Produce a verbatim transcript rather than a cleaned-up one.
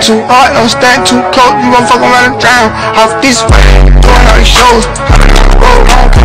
too hard, don't stand too close. You gon' fuck around and drown. Off this way, doing all these shows. I been on the road, I don't